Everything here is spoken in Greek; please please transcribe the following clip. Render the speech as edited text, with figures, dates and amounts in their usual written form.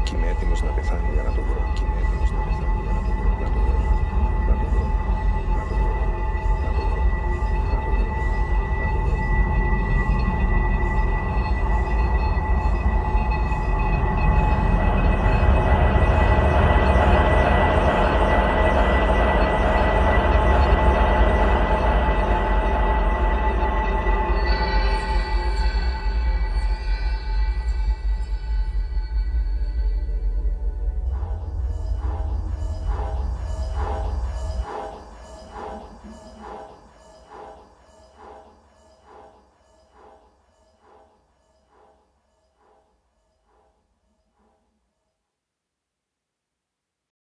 Κι είμαι έτοιμος να πεθάνω για να το βρω. Κι είμαι έτοιμος να πεθάνω για να το βρω. Να το βρω. Να το βρω.